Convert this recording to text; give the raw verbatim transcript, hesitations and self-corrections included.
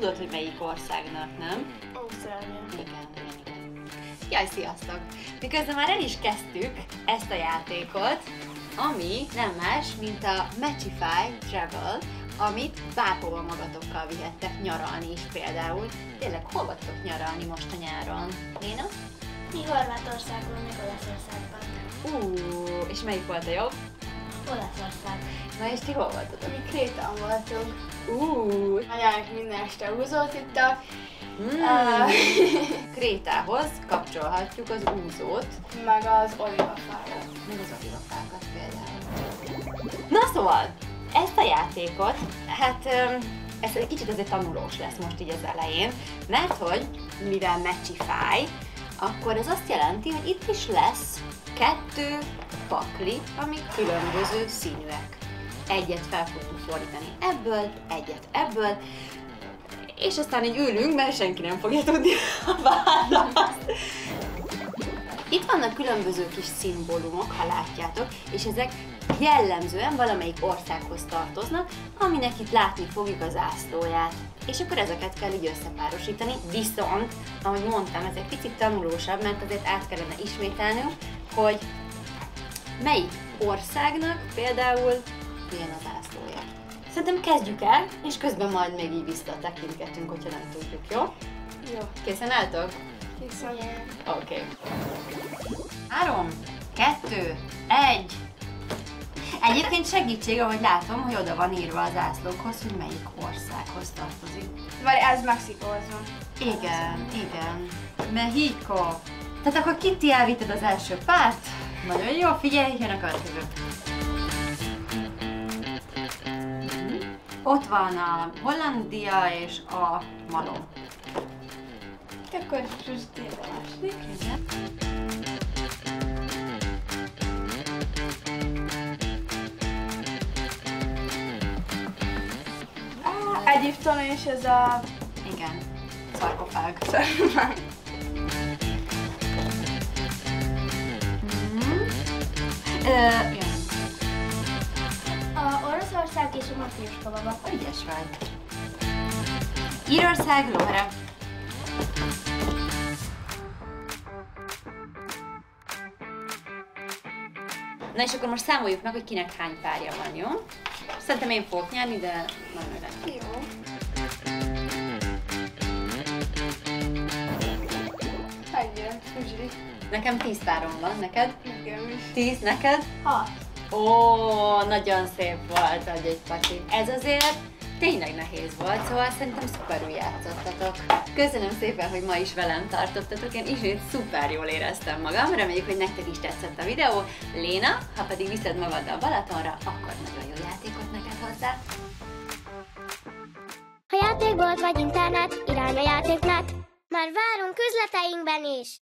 tudod, hogy melyik országnak, nem? Ausztrália. Igen, igen, igen. Jaj, sziasztok! Miközben már el is kezdtük ezt a játékot, ami nem más, mint a Matchify Travel, amit bárhova magatokkal vihettek nyaralni is például. Tényleg, hol vagytok nyaralni most a nyáron? Léna? Mi Horvátországban, meg Olaszországban. Ú, és melyik volt a jobb? Olaszország. Na és ti hol voltatok? Mi Krétán voltunk. Ú, Anyák minden este húzót ittak. mm. Uh, Krétához kapcsolhatjuk az úzót, meg az olivafájat. meg az olivafákat például. Na szóval, ezt a játékot, hát ez egy kicsit azért tanulós lesz most így az elején, mert hogy mivel Matchify, akkor ez azt jelenti, hogy itt is lesz kettő pakli, amik különböző színűek. Egyet fel fogunk fordítani ebből, egyet ebből, és aztán így ülünk, mert senki nem fogja tudni a választ. Itt vannak különböző kis szimbólumok, ha látjátok, és ezek jellemzően valamelyik országhoz tartoznak, aminek itt látni fogjuk az zászlóját. És akkor ezeket kell így összepárosítani, viszont, ahogy mondtam, ez egy picit tanulósabb, mert azért át kellene ismételnünk, hogy melyik országnak például milyen a zászlója. Szerintem kezdjük el, és közben majd még így visszatekintgetünk, hogyha nem tudjuk, jó? Jó. Készen álltok? Készen. Oké. Okay. Három, kettő, egy. Egyébként segítség, ahogy látom, hogy oda van írva a zászlókhoz, hogy melyik országhoz tartozik. Várj, ez Mexikóhoz van. Igen, igen. Mexico. Tehát akkor Kitty, elvitted az első párt. Nagyon jó, figyelj, jön a következő. Ott van a Hollandia és a Malom. Akkor Kristéne második. Egyiptom és ez a... Igen, szarkofág. Mm. Ö, jön. A Oroszország és a Matrioska baba. Ügyes vagy. Írország, lóra. Na és akkor most számoljuk meg, hogy kinek hány párja van, jó? Szerintem én fogok nyerni, de majd meglátjuk. Jó. Ennyi, Uzsri. Nekem tíz párom van, neked? Nekem is. Tíz, neked? Hat. Ó, nagyon szép volt, hogy egy pati. Ez azért tényleg nehéz volt, szóval szerintem szuperül játszottatok. Köszönöm szépen, hogy ma is velem tartottatok, én ismét szuper jól éreztem magam, reméljük, hogy nektek is tetszett a videó. Léna, ha pedig viszed magaddal Balatonra, akkor nagyon jó játékot neked hozzá. Ha játékbolt vagy internet, irány a játéknet, már várunk üzleteinkben is!